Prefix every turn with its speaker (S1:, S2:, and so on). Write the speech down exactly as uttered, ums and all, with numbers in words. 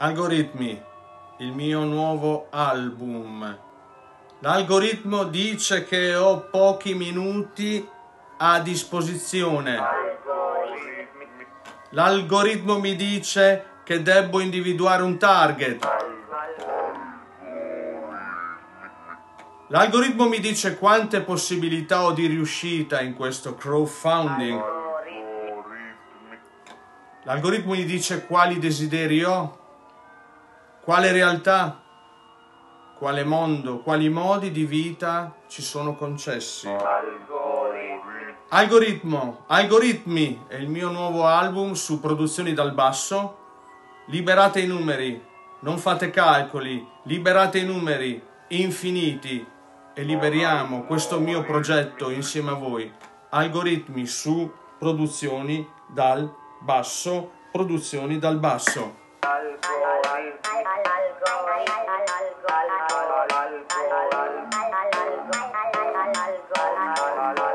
S1: Algoritmi, il mio nuovo album. L'algoritmo dice che ho pochi minuti a disposizione. L'algoritmo mi dice che devo individuare un target. L'algoritmo mi dice quante possibilità ho di riuscita in questo crowdfunding. L'algoritmo mi dice quali desideri ho, quale realtà, quale mondo, quali modi di vita ci sono concessi. Algoritmo, Algoritmi è il mio nuovo album su produzioni dal basso. Liberate i numeri, non fate calcoli, liberate i numeri infiniti e liberiamo questo mio progetto insieme a voi. Algoritmi su produzioni dal basso, produzioni dal basso. Algoritmo.